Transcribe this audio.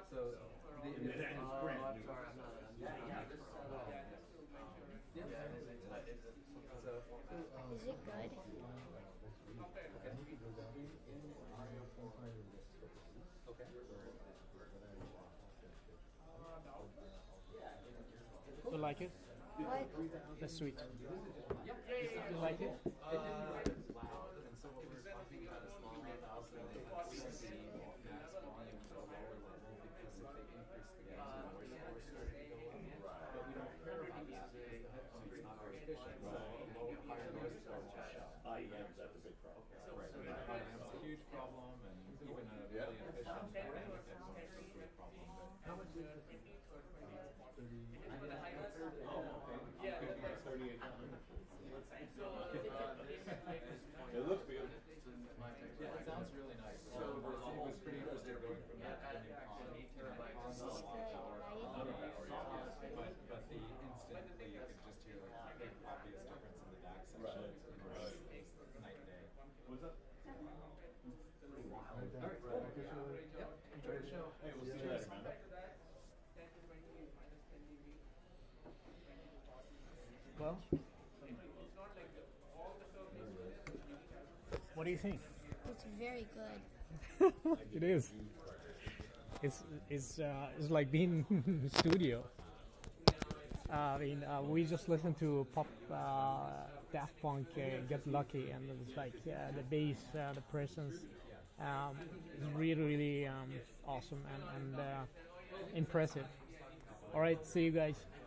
So the And it's brand new. So Is it good? okay. You like it? What? That's sweet. You like it? And so what we're talking about is small valves and they increase the max volume to a lower level because if they increase the gas, more spores start to go up. But we don't care about that because the head pump's not very efficient. So lower, higher noise floor will show. IEMs, that's a big problem. Right. So it's a huge problem, and even a really efficient dynamic head pump is a big problem. But how much is it? 30. Oh, okay. Yeah, it's like 38. It looks beautiful. Yeah, it sounds really nice. So it was pretty interesting going from that to the This is good, right? but the instantly you could just hear like the obvious difference in the DAC section. It's night and day. What's up? All right, cool. Yep, enjoy the show. Hey, we'll see you later, man. Well, what do you think? It's very good. It is. It's like being in the studio. I mean, we just listened to pop Daft Punk "Get Lucky," and it's like the bass, the presence is really awesome and impressive. All right, see you guys.